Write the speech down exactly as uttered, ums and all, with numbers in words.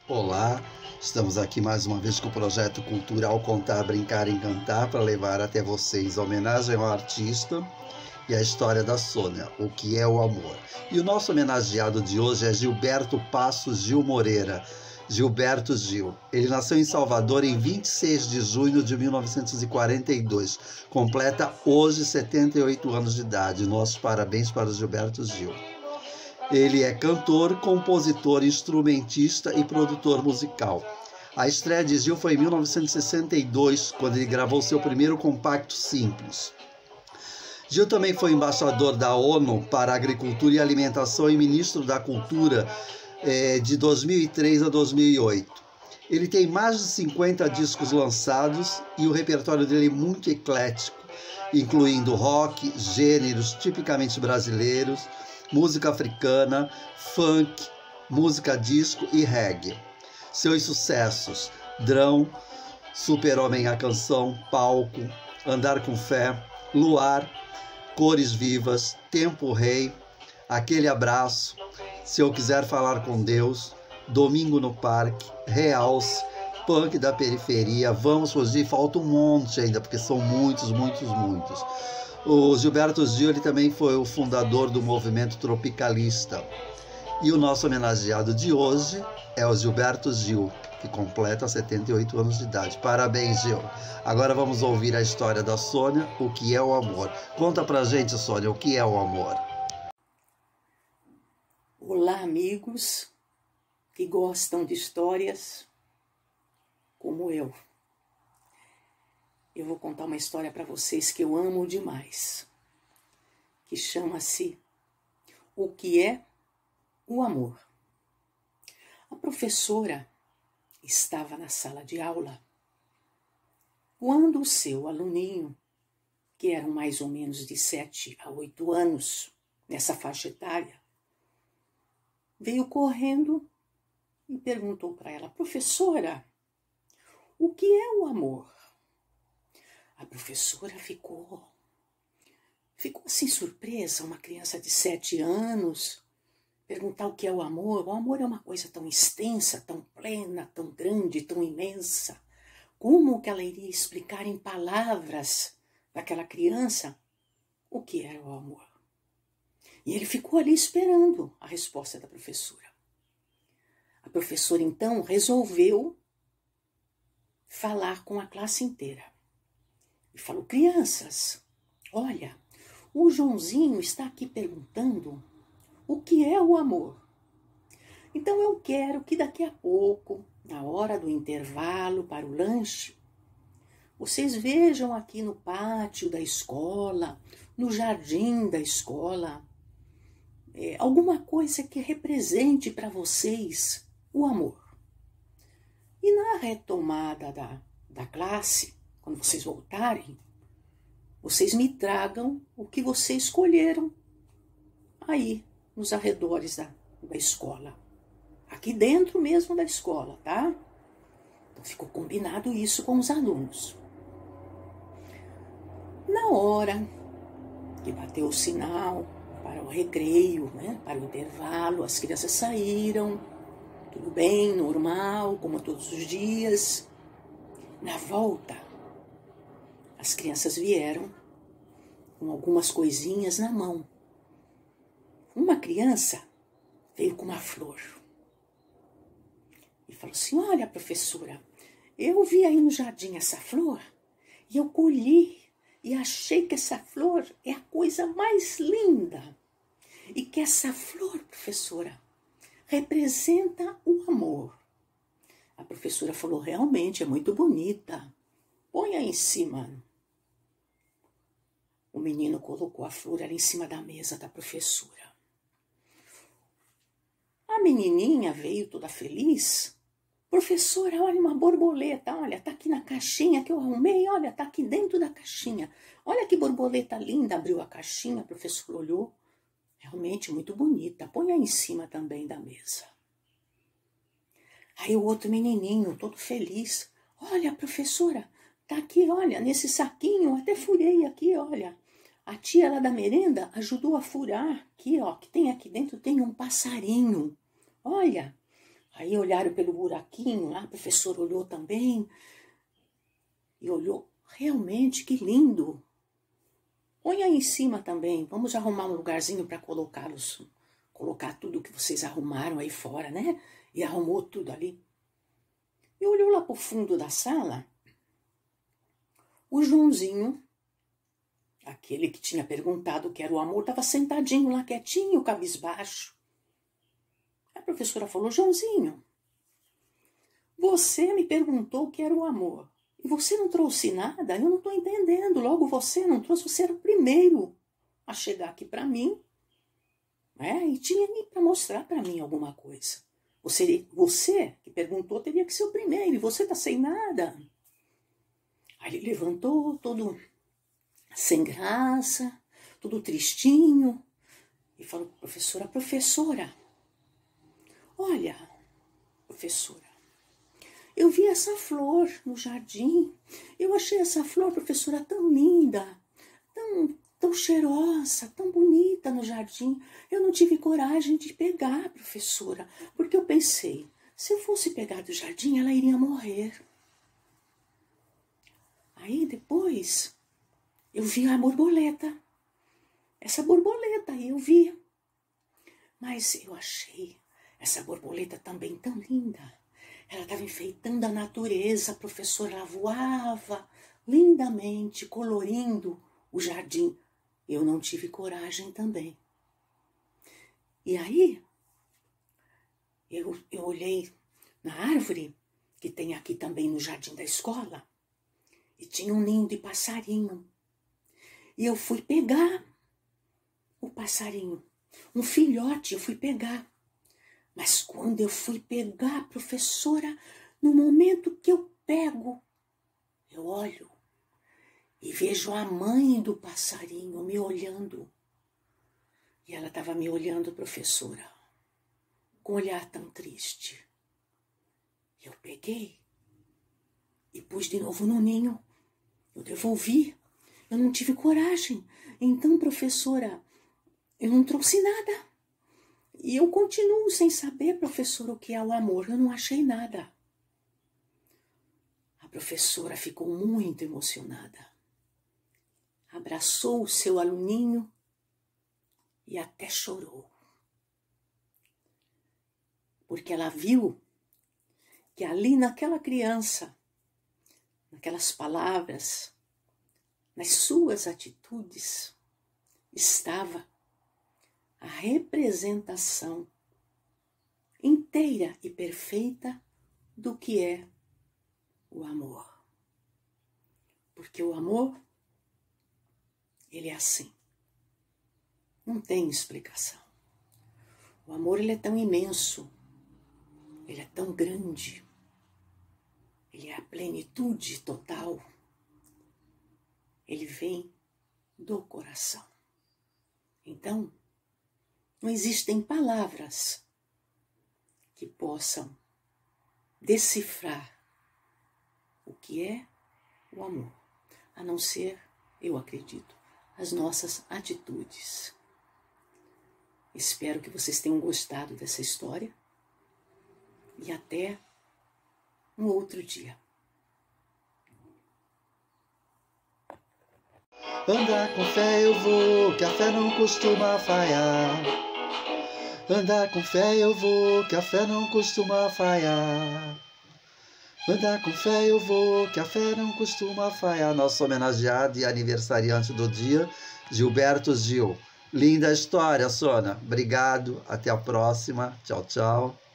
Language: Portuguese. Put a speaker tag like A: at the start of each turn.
A: Olá, estamos aqui mais uma vez com o projeto cultural Contar, Brincar, Encantar para levar até vocês a homenagem ao artista e a história da Sônia, o que é o amor. E o nosso homenageado de hoje é Gilberto Passos Gil Moreira, Gilberto Gil. Ele nasceu em Salvador em vinte e seis de junho de mil novecentos e quarenta e dois, completa hoje setenta e oito anos de idade. Nossos parabéns para o Gilberto Gil. Ele é cantor, compositor, instrumentista e produtor musical. A estreia de Gil foi em mil novecentos e sessenta e dois, quando ele gravou seu primeiro compacto simples. Gil também foi embaixador da ONU para a Agricultura e Alimentação e ministro da Cultura eh, de dois mil e três a dois mil e oito. Ele tem mais de cinquenta discos lançados e o repertório dele é muito eclético, incluindo rock, gêneros tipicamente brasileiros, música africana, funk, música disco e reggae. Seus sucessos: Drão, Super-Homem a Canção, Palco, Andar com Fé, Luar, Cores Vivas, Tempo Rei, Aquele Abraço, Se Eu Quiser Falar com Deus, Domingo no Parque, Realce, Punk da Periferia, Vamos Fugir, falta um monte ainda, porque são muitos, muitos, muitos. O Gilberto Gil ele também foi o fundador do movimento tropicalista. E o nosso homenageado de hoje é o Gilberto Gil, que completa setenta e oito anos de idade. Parabéns, Gil. Agora vamos ouvir a história da Sônia, o que é o amor. Conta pra gente, Sônia, o que é o amor.
B: Olá, amigos que gostam de histórias como eu. Eu vou contar uma história para vocês que eu amo demais, que chama-se O que é o amor. A professora estava na sala de aula quando o seu aluninho, que eram mais ou menos de sete a oito anos, nessa faixa etária, veio correndo e perguntou para ela: professora, o que é o amor? A professora ficou, ficou assim surpresa, uma criança de sete anos, perguntar o que é o amor. O amor é uma coisa tão extensa, tão plena, tão grande, tão imensa. Como que ela iria explicar em palavras para aquela criança o que era o amor? E ele ficou ali esperando a resposta da professora. A professora então resolveu falar com a classe inteira. E falou: crianças, olha, o Joãozinho está aqui perguntando o que é o amor. Então eu quero que daqui a pouco, na hora do intervalo para o lanche, vocês vejam aqui no pátio da escola, no jardim da escola, é, alguma coisa que represente para vocês o amor. E na retomada da, da classe, quando vocês voltarem, vocês me tragam o que vocês escolheram aí nos arredores da, da escola. Aqui dentro mesmo da escola, tá? Então ficou combinado isso com os alunos. Na hora que bateu o sinal para o recreio, né, para o intervalo, as crianças saíram, tudo bem, normal, como todos os dias. Na volta, as crianças vieram com algumas coisinhas na mão. Uma criança veio com uma flor e falou assim: olha, professora, eu vi aí no jardim essa flor e eu colhi e achei que essa flor é a coisa mais linda. E que essa flor, professora, representa o amor. A professora falou: realmente é muito bonita. Põe aí em cima. O menino colocou a flor ali em cima da mesa da professora. A menininha veio toda feliz. Professora, olha uma borboleta, olha, tá aqui na caixinha que eu arrumei, olha, tá aqui dentro da caixinha. Olha que borboleta linda, abriu a caixinha, a professora olhou. Realmente muito bonita, põe aí em cima também da mesa. Aí o outro menininho, todo feliz. Olha, professora, tá aqui, olha, nesse saquinho, até furei aqui, olha. A tia lá da merenda ajudou a furar aqui, ó, que tem aqui dentro, tem um passarinho. Olha, Aí olharam pelo buraquinho lá, a professora olhou também. E olhou, realmente, que lindo. Põe aí em cima também, vamos arrumar um lugarzinho para colocá-los, colocar tudo que vocês arrumaram aí fora, né? E arrumou tudo ali. E olhou lá pro fundo da sala, o Joãozinho, aquele que tinha perguntado o que era o amor, estava sentadinho lá, quietinho, cabisbaixo. A professora falou, Joãozinho, você me perguntou o que era o amor. E você não trouxe nada? Eu não estou entendendo. Logo você não trouxe, você era o primeiro a chegar aqui para mim. Né? E tinha para mostrar para mim alguma coisa. Você, você que perguntou teria que ser o primeiro, e você está sem nada. Aí ele levantou, todo sem graça, todo tristinho, e falou para a professora, professora, olha, professora, eu vi essa flor no jardim. Eu achei essa flor, professora, tão linda, tão, tão cheirosa, tão bonita no jardim. Eu não tive coragem de pegar, professora, porque eu pensei, se eu fosse pegar do jardim, ela iria morrer. Aí depois eu vi a borboleta, essa borboleta aí eu vi. Mas eu achei essa borboleta também tão linda. Ela estava enfeitando a natureza, a professora, ela voava lindamente, colorindo o jardim. Eu não tive coragem também. E aí, eu, eu olhei na árvore, que tem aqui também no jardim da escola, e tinha um ninho de passarinho. E eu fui pegar o passarinho, um filhote, eu fui pegar. Mas quando eu fui pegar, professora, no momento que eu pego, eu olho e vejo a mãe do passarinho me olhando. E ela estava me olhando, professora, com um olhar tão triste. Eu peguei e pus de novo no ninho. Eu devolvi. Eu não tive coragem. Então, professora, eu não trouxe nada. E eu continuo sem saber, professora, o que é o amor. Eu não achei nada. A professora ficou muito emocionada. Abraçou o seu aluninho e até chorou. Porque ela viu que ali naquela criança, naquelas palavras, nas suas atitudes, estava a representação inteira e perfeita do que é o amor. Porque o amor, ele é assim. Não tem explicação. O amor, ele é tão imenso, ele é tão grande, ele é a plenitude total. Ele vem do coração. Então, não existem palavras que possam decifrar o que é o amor, a não ser, eu acredito, as nossas atitudes. Espero que vocês tenham gostado dessa história e até um outro dia.
A: Andar com fé eu vou, que a fé não costuma falhar. Andar com fé eu vou, que a fé não costuma falhar. Andar com fé eu vou, que a fé não costuma falhar. Nosso homenageado e aniversariante do dia, Gilberto Gil. Linda história, Sônia. Obrigado, até a próxima. Tchau, tchau.